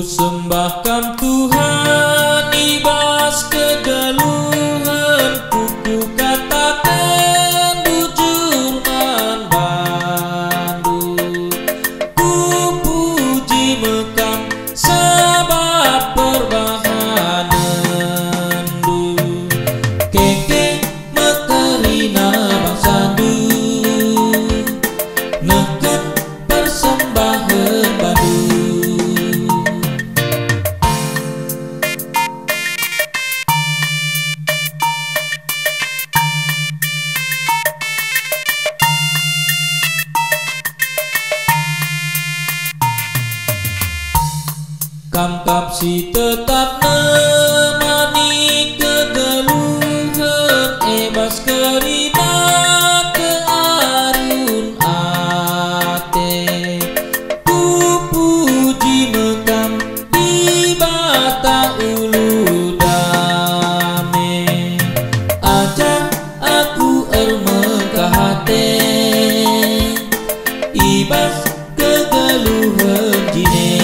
Sembahkan Tuhan ibas kegeluhan, ku katakan bujur manbandu. Ku puji mekam sebab perbahanandu. Keke mekerina bangsandu, neken persembahan bandu. Kamkap si tetap nemani kegeluhan, ebas kerina ke arun ate. Ku puji mekam ibata ulu dame, ajak aku ermekahate ibas kegeluhan jine.